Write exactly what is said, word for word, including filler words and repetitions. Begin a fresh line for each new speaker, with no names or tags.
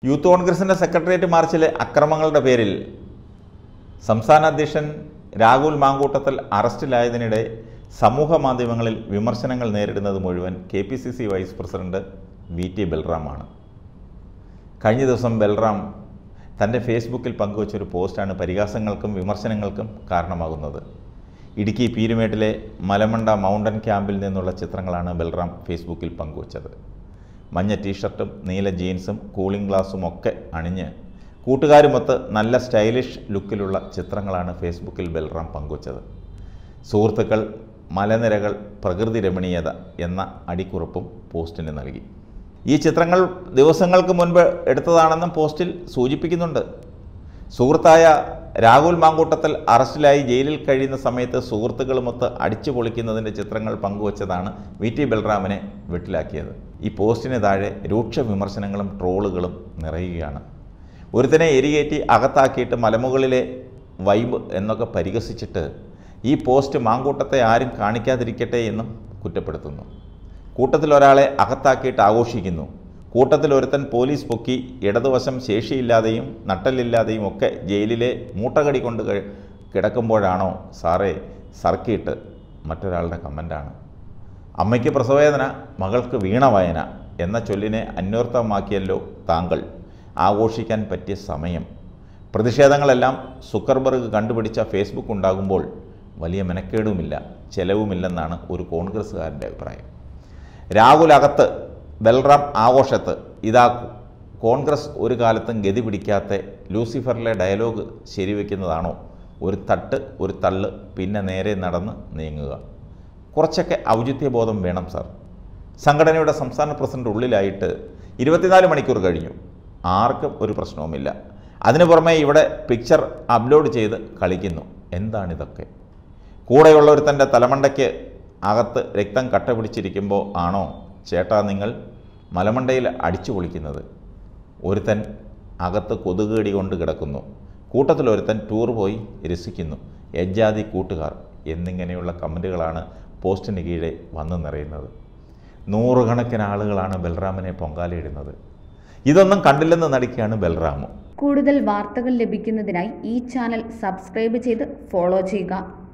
Youth കോൺഗ്രസിൻ്റെ secretariat മാർച്ചിലെ അക്രമങ്ങളുടെ പേരിൽ സംസ്ഥാന അധ്യക്ഷൻ രാഹുൽ മാങ്കൂട്ടത്തിൽ അറസ്റ്റിലായതിനിടെ സമൂഹ മാധ്യമങ്ങളിൽ വിമർശനങ്ങൾ നേരിടുന്നത് മുഴുവൻ K P C C vice president V T ബൽറാമാണ്. കഴിഞ്ഞ ദിവസം ബൽറാം തൻ്റെ ഫേസ്ബുക്കിൽ പങ്കുവച്ചൊരു പോസ്റ്റാണ് പരിഹാസങ്ങൾക്കും വിമർശനങ്ങൾക്കും കാരണമാകുന്നത്. ഇടുക്കി പീരുമേട്ടിലെ മലമണ്ട മൗണ്ടൻ ക്യാമ്പിൽ നിന്നുള്ള ചിത്രങ്ങളാണ് ബൽറാം ഫേസ്ബുക്കിൽ പങ്കുവച്ചത്. മഞ്ഞ ടീഷർട്ടും നീല ജീൻസും കൂളിംഗ് ഗ്ലാസും ഒക്കെ അണിഞ്ഞ് കൂട്ടുകാരുമൊത്ത് നല്ല സ്റ്റൈലിഷ് ലുക്കിലുള്ള ചിത്രങ്ങളാണ് ഫേസ്ബുക്കിൽ ബൽറാം പങ്കുവച്ചത്. സുഹൃത്തുക്കൾ, മലനിരകൾ, പ്രകൃതി രമണീയത എന്ന അടിക്കുറിപ്പും പോസ്റ്റിന് നൽകി. ഈ ചിത്രങ്ങൾ ദിവസങ്ങൾക്ക് മുൻപ് എടുത്തതാണെന്നും പോസ്റ്റിൽ സൂചിപ്പിക്കുന്നുണ്ട്. സുഹൃത്തായ രാഹുൽ മാങ്കൂട്ടത്തിൽ അറസ്റ്റിലായി ജയിലിൽ കഴിയുന്ന സമയത്ത് സുഹൃത്തുക്കളുമൊത്ത് അടിച്ചു പൊളിക്കുന്നതിൻ്റെ ചിത്രങ്ങൾ പങ്കുവച്ചതാണ് വി ടി ബൽറാമിനെ വെട്ടിലാക്കിയത്. ഈ പോസ്റ്റിന് താഴെ രൂക്ഷ വിമർശനങ്ങളും ട്രോളുകളും നിറയുകയാണ്. ഒരുത്തനെ എരികേറ്റി അകത്താക്കിയിട്ട് മലമുകളിലെ വൈബ് എന്നൊക്കെ പരിഹസിച്ചിട്ട് ഈ പോസ്റ്റ് മാങ്കൂട്ടത്തെ ആരും കാണിക്കാതിരിക്കട്ടെ എന്നും കുറ്റപ്പെടുത്തുന്നു. കൂട്ടത്തിൽ ഒരാളെ അകത്താക്കിയിട്ട് ആഘോഷിക്കുന്നു. കൂട്ടത്തിൽ ഒരുത്തൻ പോലീസ് പൊക്കി ഇടതുവശം ശേഷിയില്ലാതെയും നട്ടലില്ലാതെയും ഒക്കെ ജയിലിലെ മൂട്ടകടി കൊണ്ട് കിടക്കുമ്പോഴാണോ സാറേ സർക്കിട്ട് മറ്റൊരാളുടെ കമൻ്റാണ്. അമ്മയ്ക്ക് പ്രസവവേദന, മകൾക്ക് വീണവായന എന്ന ചൊല്ലിനെ അന്വർത്ഥമാക്കിയല്ലോ താങ്കൾ. ആഘോഷിക്കാൻ പറ്റിയ സമയം. പ്രതിഷേധങ്ങളെല്ലാം സുക്കർബർഗ് കണ്ടുപിടിച്ച ഫേസ്ബുക്ക് ഉണ്ടാകുമ്പോൾ വലിയ മെനക്കേടുമില്ല, ചെലവുമില്ലെന്നാണ് ഒരു കോൺഗ്രസ്സുകാരൻ്റെ അഭിപ്രായം. രാഹുൽ അകത്ത്, ബൽറാം ആഘോഷത്ത്. ഇതാ കോൺഗ്രസ് ഒരു കാലത്തും ഗതി പിടിക്കാത്ത ലൂസിഫറിലെ ഡയലോഗ് ശരിവെക്കുന്നതാണോ? ഒരു തട്ട്, ഒരു തള്ള്, പിന്നെ നേരെ നടന്ന് നീങ്ങുക. കുറച്ചൊക്കെ ഔചിത്യബോധം വേണം സാർ. സംഘടനയുടെ സംസ്ഥാന പ്രസിഡന്റ് ഉള്ളിലായിട്ട് ഇരുപത്തിനാല് മണിക്കൂർ കഴിഞ്ഞു. ആർക്കും ഒരു പ്രശ്നവുമില്ല. അതിനു പുറമെ ഇവിടെ പിക്ചർ അപ്ലോഡ് ചെയ്ത് കളിക്കുന്നു. എന്താണിതൊക്കെ? കൂടെയുള്ളൊരുത്തൻ്റെ തലമണ്ടയ്ക്ക് അകത്ത് രക്തം കട്ട പിടിച്ചിരിക്കുമ്പോൾ ആണോ ചേട്ടാ നിങ്ങൾ മലമണ്ടയിൽ അടിച്ചു പൊളിക്കുന്നത്? ഒരുത്തൻ അകത്ത് കൊതുകേടി കൊണ്ട് കിടക്കുന്നു. കൂട്ടത്തിലൊരുത്തൻ ടൂർ പോയി രസിക്കുന്നു. എജ്ജാതി കൂട്ടുകാർ എന്നിങ്ങനെയുള്ള കമൻറ്റുകളാണ് പോസ്റ്റിന് കീഴെ വന്നു നിറയുന്നത്. നൂറുകണക്കിന് ആളുകളാണ് ബൽറാമിനെ പൊങ്കാലയിടുന്നത്. ഇതൊന്നും കണ്ടില്ലെന്ന് നടിക്കുകയാണ് ബൽറാമും.
കൂടുതൽ വാർത്തകൾ ലഭിക്കുന്നതിനായി ഈ ചാനൽ സബ്സ്ക്രൈബ് ചെയ്ത് ഫോളോ ചെയ്യുക.